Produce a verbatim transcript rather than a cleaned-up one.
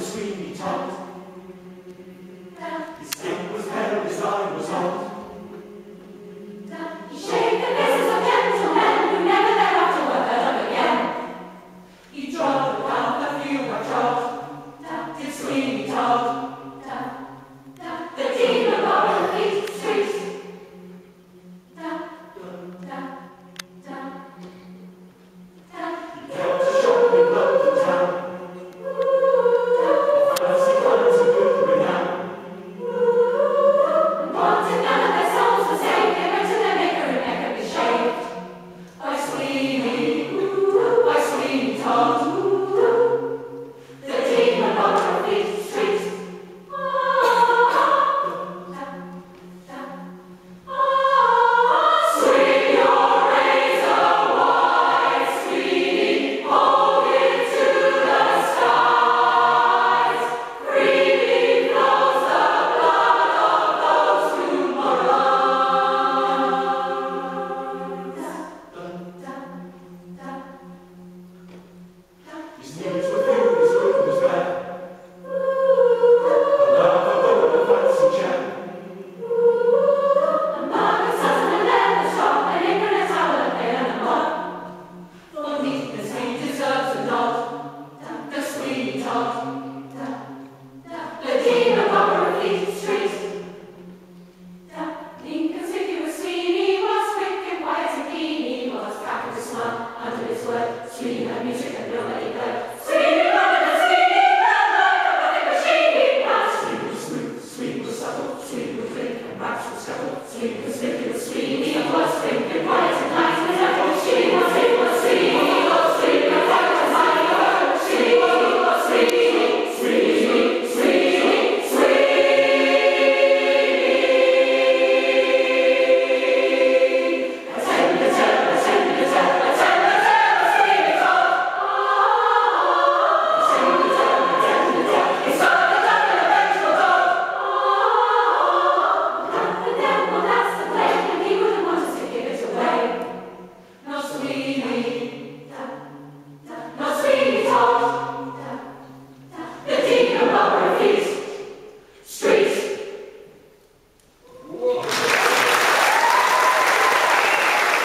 was Sweeney Todd. His skin was pale, his eye was odd. He shaved the faces of gentlemen who never thereafter were heard of again. He trod the path a few have trod.